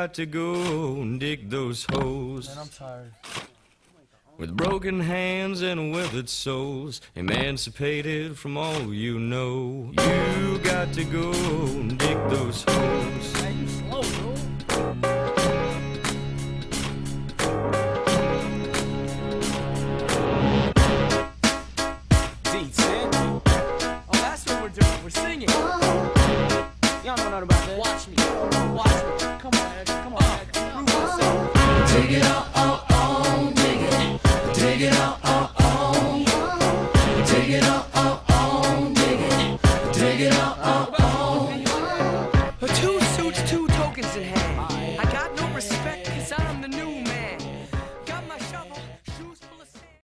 got to go and dig those holes. Man, I'm tired. With broken hands and withered souls, emancipated from all you know. You got to go and dig those holes. Hey, you slow, dude. D10. Oh, that's what we're doing. We're singing. Y'all know nothing about that. Watch me. Watch me. Come on, Ed. Come on, Ed. Prove yourself. Dig it out, dig it. Dig it out.